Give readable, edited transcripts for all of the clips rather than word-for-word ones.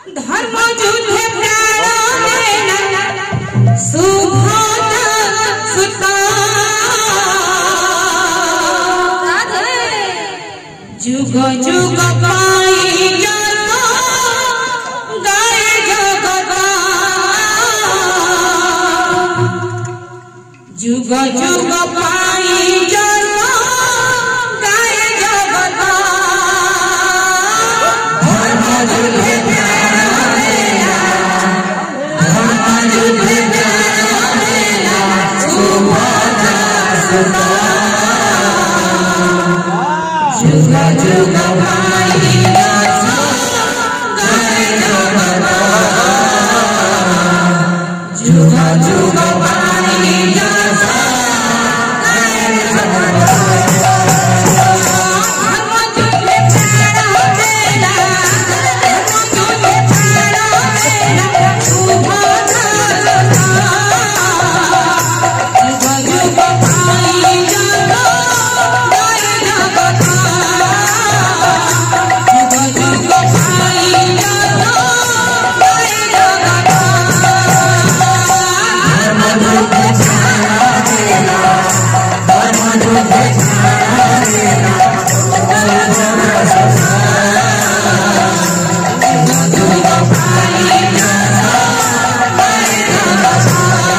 धर्म युद्धे प्राण देना सुभाना सुता जुग जुग पाई जाता गाय जगता जुग जुग पाई जाता गाय जगता धर्म युद्धे प्राण देना धर्म युद्धे प्राण देना सुभाना सुता जुग जुग पाई जाता गाय जगता जुग जुग पाई जाता गाय जगता धर्म युद्धे प्राण देना धर्म युद्धे प्राण देना सुभाना सुता जुग जुग पाई जाता गाय जगता जुग जुग पाई जाता गाय जगता धर्म युद्धे प्राण देना धर्म युद्धे प्राण देना सुभाना सुता जुग जुग पाई जाता गाय जगता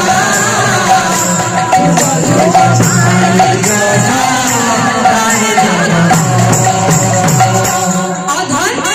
जुग जुग पाई जाता गाय जगता अधर्म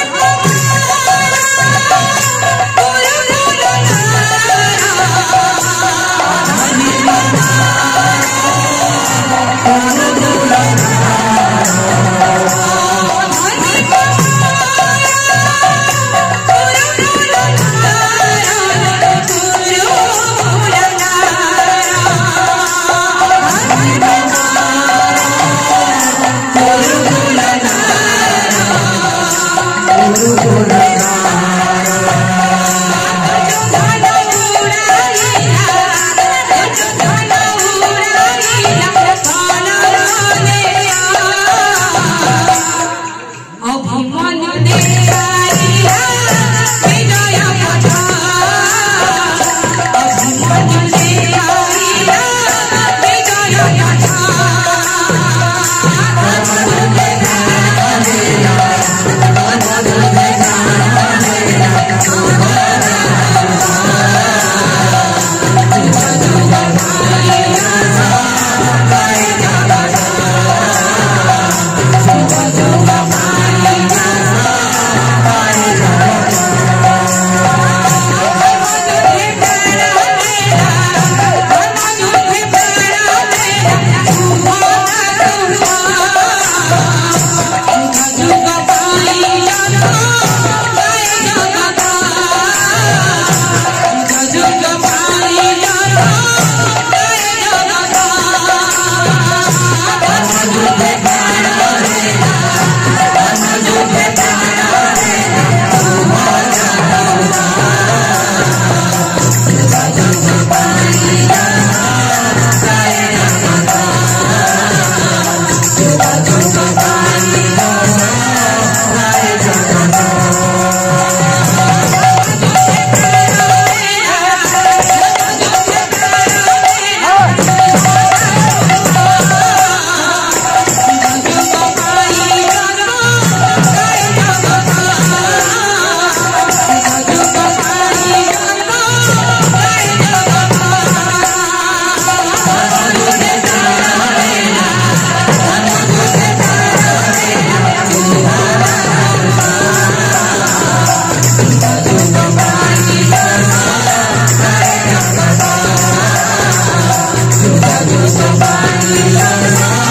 जुग जुग पाई जाता